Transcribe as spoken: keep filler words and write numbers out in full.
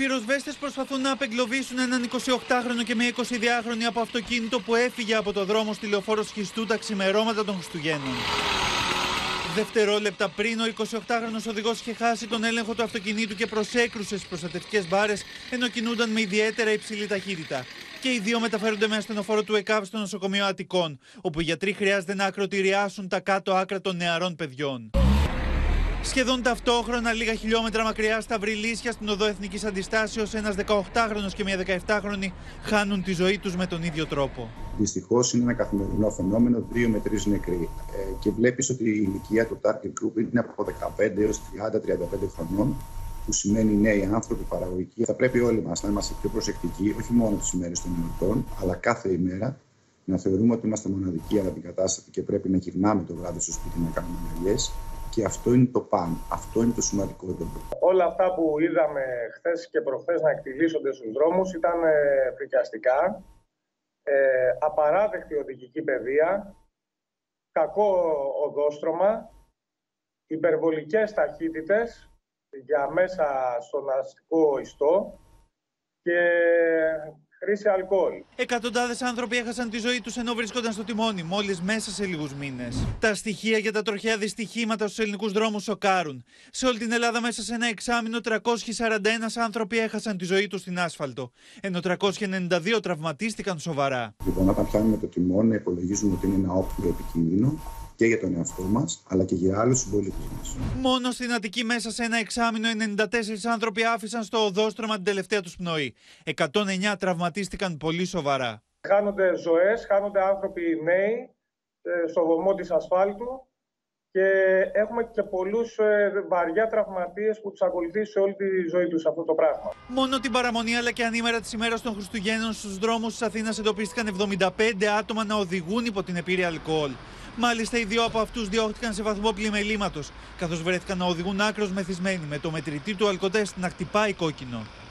πυροσβέστες προσπαθούν να απεγκλωβίσουν έναν εικοσιοκτάχρονο και μια εικοσιδυάχρονη από αυτοκίνητο που έφυγε από το δρόμο στη λεωφόρο Σχιστού τα ξημερώματα των Χριστουγέννων. Δευτερόλεπτα πριν, ο εικοσιοκτάχρονος οδηγός είχε χάσει τον έλεγχο του αυτοκινήτου και προσέκρουσε στις προστατευτικές μπάρες ενώ κινούνταν με ιδιαίτερα υψηλή ταχύτητα. Και οι δύο μεταφέρονται με ασθενοφόρο του ΕΚΑΒ στο νοσοκομείο Αττικών, όπου οι γιατροί χρειάζεται να ακροτηριάσουν τα κάτω άκρα των νεαρών παιδιών. Σχεδόν ταυτόχρονα, λίγα χιλιόμετρα μακριά στα Βρυλίσια, στην οδό Εθνικής Αντιστάσεως, ένας δεκαοκτάχρονος και μια δεκαεπτάχρονη χάνουν τη ζωή τους με τον ίδιο τρόπο. Δυστυχώς είναι ένα καθημερινό φαινόμενο, δύο με τρεις νεκροί. Ε, και βλέπεις ότι η ηλικία του target group είναι από δεκαπέντε έως τριάντα με τριάντα πέντε χρονών, που σημαίνει νέοι άνθρωποι, παραγωγικοί. Θα πρέπει όλοι μας να είμαστε πιο προσεκτικοί, όχι μόνο τις ημέρες των εορτών, αλλά κάθε ημέρα να θεωρούμε ότι είμαστε μοναδικοί, αναντικατάστατοι και πρέπει να γυρνάμε το βράδυ στο σπίτι να κάνουμε αγκαλιές. Και αυτό είναι το παν, αυτό είναι το σημαντικότερο. Όλα αυτά που είδαμε χθες και προχθές να εκτιλήσονται στους δρόμους ήταν φρικιαστικά, ε, απαράδεκτη οδηγική παιδεία, κακό οδόστρωμα, υπερβολικές ταχύτητες για μέσα στον αστικό ιστό και χρήση αλκοόλ. Εκατοντάδες άνθρωποι έχασαν τη ζωή τους ενώ βρίσκονταν στο τιμόνι, μόλις μέσα σε λίγους μήνες. Τα στοιχεία για τα τροχαία δυστυχήματα στους ελληνικούς δρόμους σοκάρουν. Σε όλη την Ελλάδα, μέσα σε ένα εξάμηνο, τριακόσιοι σαράντα ένα άνθρωποι έχασαν τη ζωή τους στην άσφαλτο, ενώ τριακόσιοι ενενήντα δύο τραυματίστηκαν σοβαρά. Λοιπόν, όταν πιάνουμε το τιμόνι, υπολογίζουμε ότι είναι ένα όπλο επικίνδυνο και για τον εαυτό μας, αλλά και για άλλους συμπολίτες μας. Μόνο στην Αττική, μέσα σε ένα εξάμηνο, ενενήντα τέσσερις άνθρωποι άφησαν στο οδόστρωμα την τελευταία τους πνοή. εκατόν εννέα τραυματίστηκαν πολύ σοβαρά. Χάνονται ζωές, χάνονται άνθρωποι νέοι στο βωμό της ασφάλτου και έχουμε και πολλούς βαριά τραυματίες που τους ακολουθεί σε όλη τη ζωή τους αυτό το πράγμα. Μόνο την παραμονή αλλά και ανήμερα της ημέρας των Χριστουγέννων στους δρόμους της Αθήνας εντοπίστηκαν εβδομήντα πέντε άτομα να οδηγούν υπό την επίρρεια αλκοόλ. Μάλιστα, οι δύο από αυτούς διώχτηκαν σε βαθμό πλημελήματος, καθώς βρέθηκαν να οδηγούν άκρως μεθυσμένοι, με το μετρητή του αλκοτέστ να χτυπάει κόκκινο.